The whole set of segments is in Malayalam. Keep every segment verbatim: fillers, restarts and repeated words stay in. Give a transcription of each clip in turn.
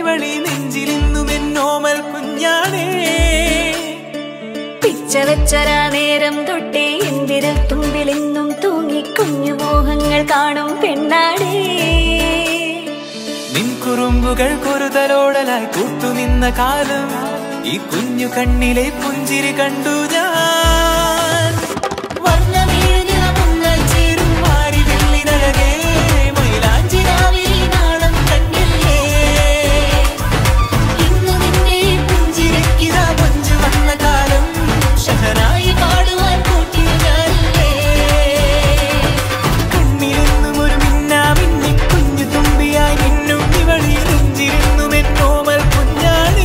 ഇവളി നെഞ്ചിലിന്നും എന്നോമൽ കുഞ്ഞാണേ പിച്ചവെച്ചരാ നേരം തൊട്ടേ എന്തിരൽ തുമ്പിലെന്നും തൂങ്ങി കുഞ്ഞു മോഹങ്ങൾ കാണും പെണ്ണാടേ നിൻ കുറുമ്പുകൾ കുറുതലോടലായി കൂട്ടുനിന്ന കാലം ഈ കുഞ്ഞു കണ്ണിലെ പുഞ്ചിരി കണ്ടു ഞാൻ വർണ്ണമേറിയ മുങ്ങൾ ചേരും മാറി വെള്ളിനഴകേ മൈലാഞ്ചി രാവിൽ നാളം കണ്ടില്ലേ ഇന്നു നിന്നെ പുഞ്ചിരിക്കിതാ പഞ്ചു വന്ന കാലം ഷഹനായി പാടുവാൻ കൂട്ടിയ ഞാനില്ലേ കണ്ണിലെന്നും ഒരു മിന്നാ മിന്നി കുഞ്ഞു തുമ്പിയായി മിന്നും ഇവളി നെഞ്ചിരുന്നും എന്നോമൽ കുഞ്ഞാണേ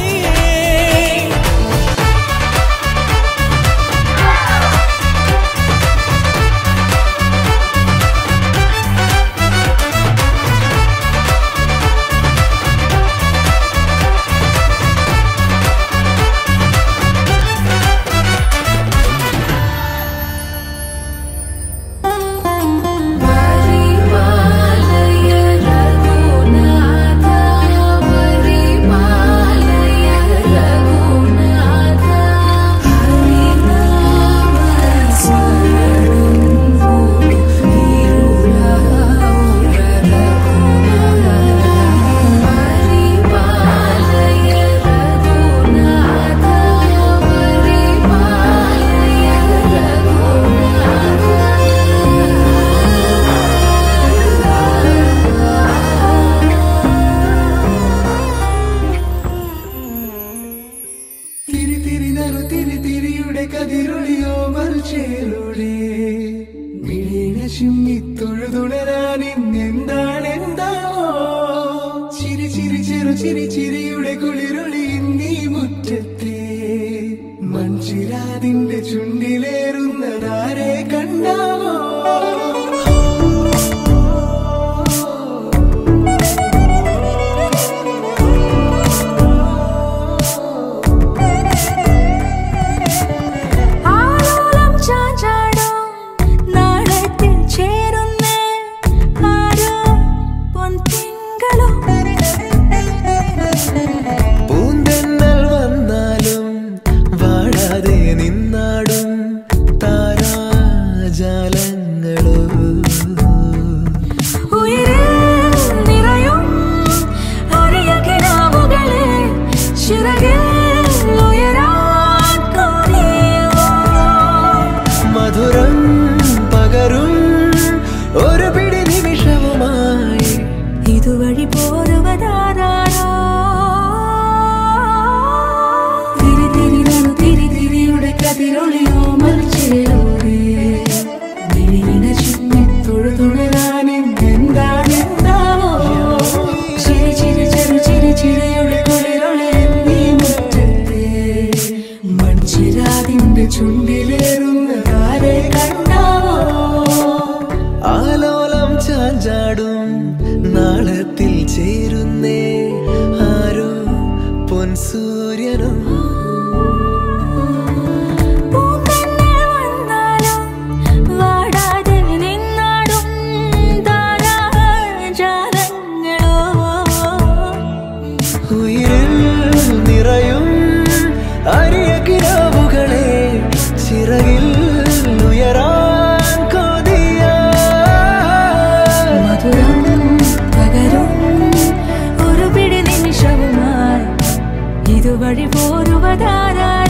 വഴി പോരുവതാരാ